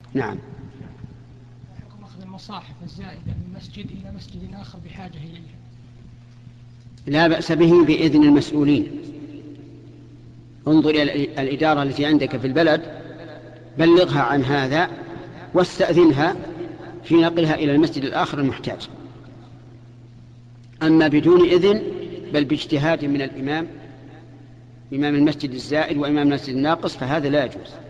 نعم. حكم أخذ المصاحف الزائدة من مسجد إلى مسجد آخر بحاجة إليها؟ لا بأس به بإذن المسؤولين. انظر إلى الإدارة التي عندك في البلد، بلغها عن هذا واستأذنها في نقلها إلى المسجد الآخر المحتاج. أما بدون إذن بل باجتهاد من الإمام، إمام المسجد الزائد وإمام المسجد الناقص، فهذا لا يجوز.